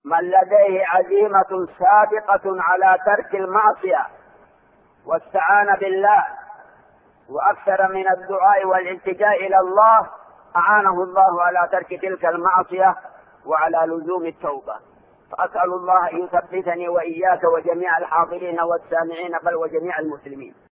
من لديه عزيمة سابقة على ترك المعصية واستعان بالله وأكثر من الدعاء والالتجاء إلى الله، أعانه الله على ترك تلك المعصية وعلى لزوم التوبة. فأسأل الله أن يثبتني وإياك وجميع الحاضرين والسامعين بل وجميع المسلمين.